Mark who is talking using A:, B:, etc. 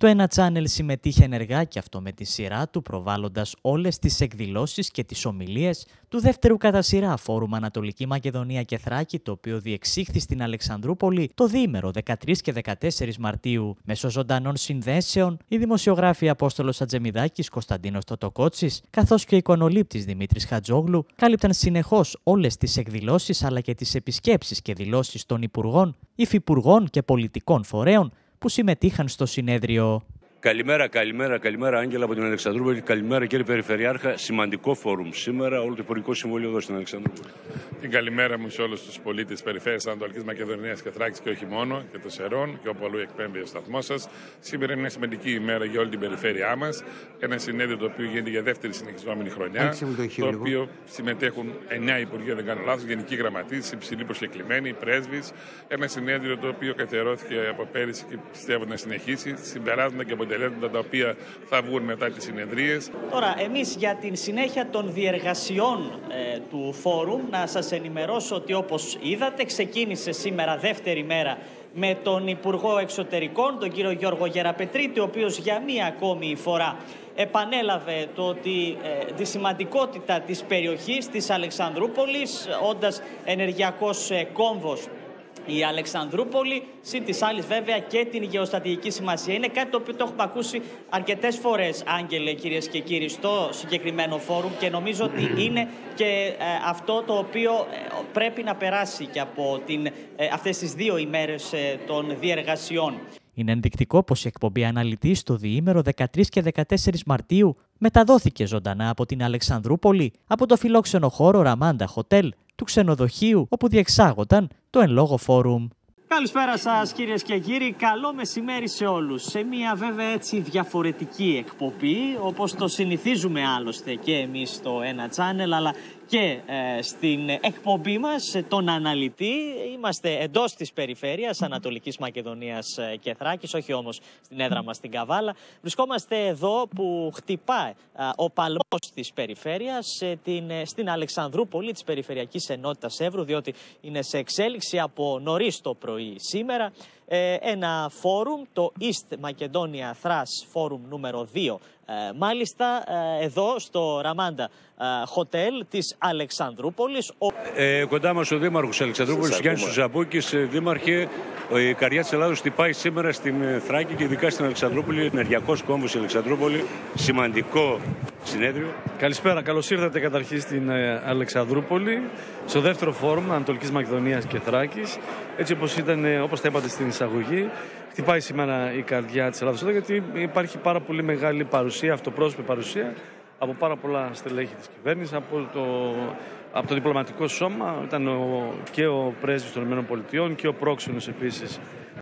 A: Το Ένα Channel συμμετείχε ενεργά και αυτό με τη σειρά του, προβάλλοντας όλες τις εκδηλώσεις και τις ομιλίες του δεύτερου κατά σειρά Φόρουμ Ανατολική Μακεδονία και Θράκη, το οποίο διεξήχθη στην Αλεξανδρούπολη το διήμερο 13 και 14 Μαρτίου. Μέσω ζωντανών συνδέσεων, οι δημοσιογράφοι Απόστολος Ατζεμιδάκης, Κωνσταντίνος Τωτοκότσης, καθώς και ο εικονολήπτης Δημήτρης Χατζόγλου, κάλυπταν συνεχώς όλες τις εκδηλώσεις αλλά και τις επισκέψεις και δηλώσεις των υπουργών, υφυπουργών και πολιτικών φορέων που συμμετείχαν στο συνέδριο.
B: Καλημέρα, Άγγελα από την Αλεξανδρούπολη. Καλημέρα, κύριε Περιφερειάρχα. Σημαντικό φόρουμ σήμερα, όλο το Υπουργικό Συμβούλιο εδώ στην Αλεξανδρούπολη.
C: Την καλημέρα μου σε όλους τους πολίτες της περιφέρειας Ανατολικής Μακεδονίας και Θράκης και όχι μόνο, και των Σερών και όπου αλλού εκπέμπει ο σταθμός σας. Σήμερα είναι μια σημαντική ημέρα για όλη την περιφέρειά μας. Ένα συνέδριο το οποίο γίνεται για δεύτερη συνεχιζόμενη χρονιά. Το οποίο συμμετέχουν 9 υπουργοί, δεν κάνω λάθος, γενικοί γραμματείς, υψηλοί προσκεκλημένοι, πρέσβεις. Ένα συνέδριο το οποίο καθιερώθηκε από πέρυσι και πιστεύω να συνεχίσει. Συμπεράσματα και αποτελέσματα τα οποία θα βγουν μετά τις συνεδρίες.
D: Τώρα, εμείς για την συνέχεια των διεργασιών του φόρουμ, να σας ενημερώσω ότι όπως είδατε ξεκίνησε σήμερα δεύτερη μέρα με τον Υπουργό Εξωτερικών, τον κύριο Γιώργο Γεραπετρίτη, ο οποίος για μία ακόμη φορά επανέλαβε τη σημαντικότητα της περιοχής της Αλεξανδρούπολης, όντας ενεργειακός κόμβος η Αλεξανδρούπολη, συν της άλλης βέβαια και την γεωστρατηγική σημασία. Είναι κάτι το οποίο το έχουμε ακούσει αρκετές φορές, Άγγελε, κυρίες και κύριοι, στο συγκεκριμένο φόρουμ και νομίζω ότι είναι και αυτό το οποίο πρέπει να περάσει και από αυτές τις 2 ημέρες των διεργασιών.
A: Είναι ενδεικτικό πως η εκπομπή Αναλυτής το διήμερο 13 και 14 Μαρτίου μεταδόθηκε ζωντανά από την Αλεξανδρούπολη, από το φιλόξενο χώρο Ραμάντα Hotel του ξενοδοχείου όπου διεξάγονταν το εν λόγω φόρουμ.
D: Καλησπέρα σας κύριες και κύριοι, καλό μεσημέρι σε όλους. Σε μια βέβαια έτσι διαφορετική εκπομπή, όπως το συνηθίζουμε άλλωστε και εμείς στο Ένα Channel, αλλά και στην εκπομπή μας, τον Αναλυτή. Είμαστε εντός της περιφέρειας Ανατολικής Μακεδονίας και Θράκης, όχι όμως στην έδρα μας στην Καβάλα. Βρισκόμαστε εδώ που χτυπάει ο παλμός της περιφέρειας στην Αλεξανδρούπολη της Περιφερειακής Ενότητας Εύρου, διότι είναι σε εξέλιξη από νωρίς το πρωί σήμερα ένα φόρουμ, το East Macedonia Thrash Forum νούμερο 2. Μάλιστα εδώ στο Ραμάντα Hotel της Αλεξανδρούπολης.
B: Κοντά μας ο Δήμαρχος Αλεξανδρούπολης, Γιάννης Ζαμπούκης. Δήμαρχε, η καρδιά της Ελλάδος χτυπάει σήμερα στην Θράκη και ειδικά στην Αλεξανδρούπολη. Ενεργειακός κόμβος στην Αλεξανδρούπολη. Σημαντικό συνέδριο.
E: Καλησπέρα, καλώς ήρθατε καταρχήν στην Αλεξανδρούπολη, στο δεύτερο φόρουμ Ανατολικής Μακεδονίας και Θράκης. Έτσι όπως τα είπατε στην εισαγωγή, χτυπάει σήμερα η καρδιά της Ελλάδος εδώ, γιατί υπάρχει πάρα πολύ μεγάλη παρουσία, αυτοπρόσωπη παρουσία από πάρα πολλά στελέχη της κυβέρνησης, από το διπλωματικό σώμα. Ήταν και ο πρέσβης των ΗΠΑ και ο πρόξενος επίσης